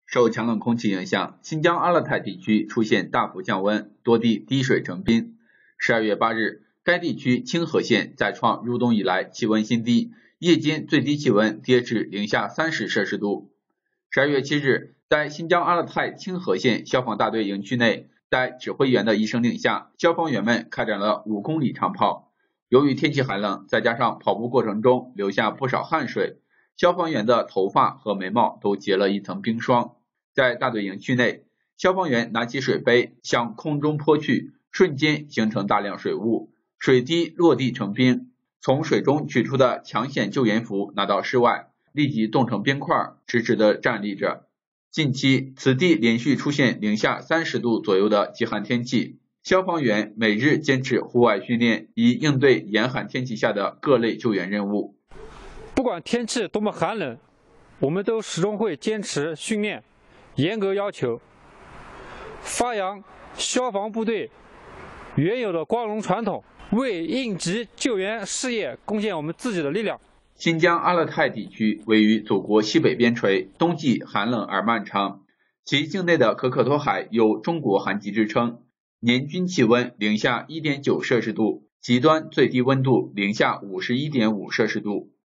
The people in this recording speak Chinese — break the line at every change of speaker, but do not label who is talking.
受强冷空气影响，新疆阿勒泰地区出现大幅降温，多地滴水成冰。12月8日，该地区清河县再创入冬以来气温新低，夜间最低气温跌至零下30摄氏度。12月7日，在新疆阿勒泰清河县消防大队营区内，在指挥员的一声令下，消防员们开展了5公里长跑。由于天气寒冷，再加上跑步过程中流下不少汗水，消防员的头发和眉毛都结了一层冰霜。在大队营区内，消防员拿起水杯向空中泼去，瞬间形成大量水雾，水滴落地成冰。从水中取出的抢险救援服拿到室外，立即冻成冰块，直直地站立着。近期，此地连续出现零下30度左右的极寒天气，消防员每日坚持户外训练，以应对严寒天气下的各类救援任务。
不管天气多么寒冷，我们都始终会坚持训练，严格要求，发扬消防部队原有的光荣传统，为应急救援事业贡献我们自己的力量。
新疆阿勒泰地区位于祖国西北边陲，冬季寒冷而漫长，其境内的可可托海有中国寒极之称，年均气温零下1.9摄氏度，极端最低温度零下51.5摄氏度。